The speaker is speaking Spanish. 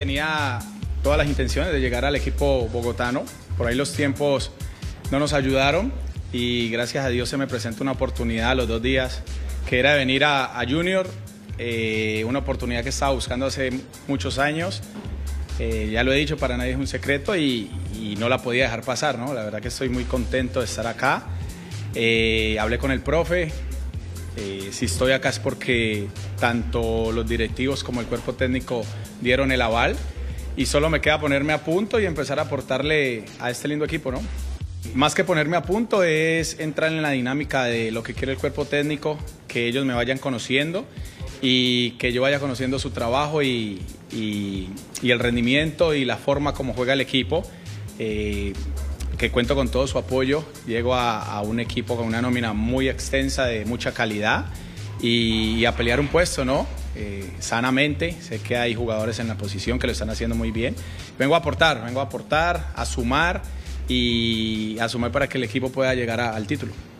tenía todas las intenciones de llegar al equipo bogotano. Por ahí los tiempos no nos ayudaron y gracias a Dios se me presentó una oportunidad a los 2 días, que era de venir a Junior, una oportunidad que estaba buscando hace muchos años. Ya lo he dicho, para nadie es un secreto y no la podía dejar pasar, ¿no? La verdad que estoy muy contento de estar acá. Hablé con el profe. Si estoy acá es porque tanto los directivos como el cuerpo técnico dieron el aval y solo me queda ponerme a punto y empezar a aportarle a este lindo equipo, ¿no? Más que ponerme a punto es entrar en la dinámica de lo que quiere el cuerpo técnico, que ellos me vayan conociendo y que yo vaya conociendo su trabajo y el rendimiento y la forma como juega el equipo, que cuento con todo su apoyo. Llego a un equipo con una nómina muy extensa, de mucha calidad y a pelear un puesto, ¿no? Sanamente. Sé que hay jugadores en la posición que lo están haciendo muy bien. Vengo a aportar, a sumar y a sumar para que el equipo pueda llegar al título.